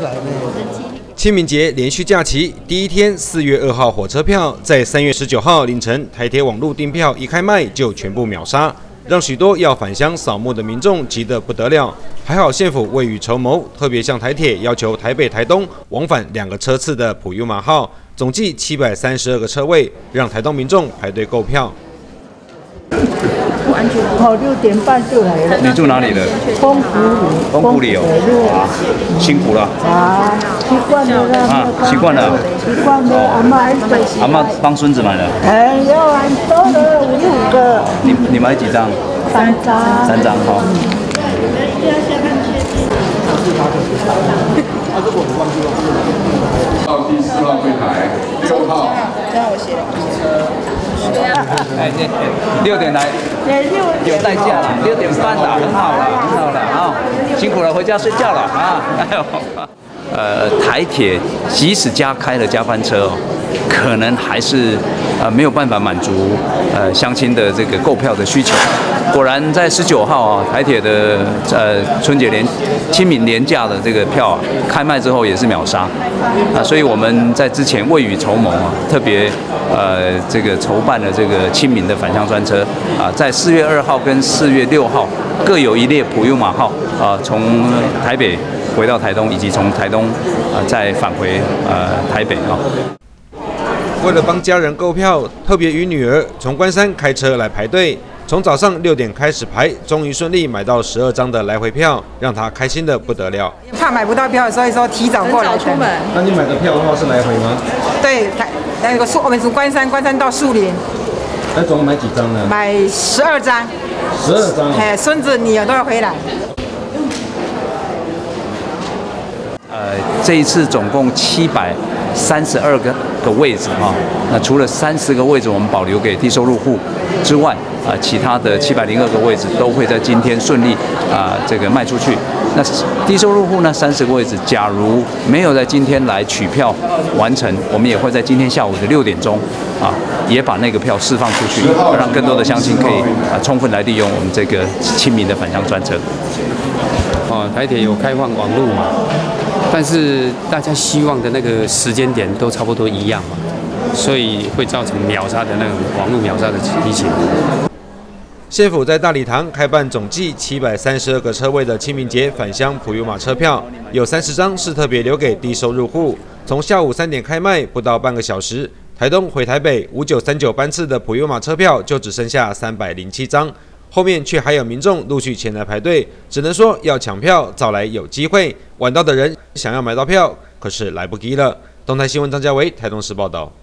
清明节连续假期第一天，4月2号火车票在3月19号凌晨台铁网路订票一开卖就全部秒杀，让许多要返乡扫墓的民众急得不得了。还好县府未雨绸缪，特别向台铁要求台北、台东往返2个车次的普悠玛号，总计732个车位，让台东民众排队购票。 好，6点半就来了。 你住哪里的？ 丰埔里哦。啊，辛苦了。 啊，习惯了啦。 啊，习惯了。 习惯了，阿嬷帮孙子买的。 哎，要很多的，5、6个。 你买几张 ？3张。 3张哈。 到第4号柜台，6号。 让我写。 哎，6点来，有代驾了，6点半了，很好了，很好了啊，辛苦了，回家睡觉了啊。台铁即使开了加班车哦，可能还是没有办法满足乡亲的这个购票的需求。果然在19号啊，台铁的春节清明连假的这个票啊，开卖之后也是秒杀啊，所以我们在之前未雨绸缪啊，特别这个筹办了这个清明的返乡专车啊，在4月2号跟4月6号各有一列普悠玛号啊，从台北回到台东，以及从台东再返回台北啊。 为了帮家人购票，特别与女儿从关山开车来排队，从早上6点开始排，终于顺利买到12张的来回票，让她开心的不得了。 怕买不到票，所以说提早过来出门。 那你买的票的话是来回吗？ 对，我们从关山到树林。 那总共买几张呢？ 买12张。 12张。 哎，孙子女儿都要回来。 这一次总共732个位置哈，那除了30个位置我们保留给低收入户之外，其他的702个位置都会在今天顺利这个卖出去。那低收入户呢30个位置，假如没有在今天来取票完成，我们也会在今天下午的6点钟也把那个票释放出去，让更多的乡亲可以充分来利用我们这个清明的返乡专车。 台铁有开放网路嘛，但是大家希望的那个时间点都差不多一样嘛，所以会造成秒杀的那种网路秒杀的情形。 县府在大礼堂开办总计732个车位的清明节返乡普悠玛车票，有30张是特别留给低收入户。从下午3点开卖，不到半个小时，台东回台北5939班次的普悠玛车票就只剩下307张。后面却还有民众陆续前来排队，只能说要抢票，早来有机会，晚到的人想要买到票，可是来不及了。东台新闻张家维台东市报道。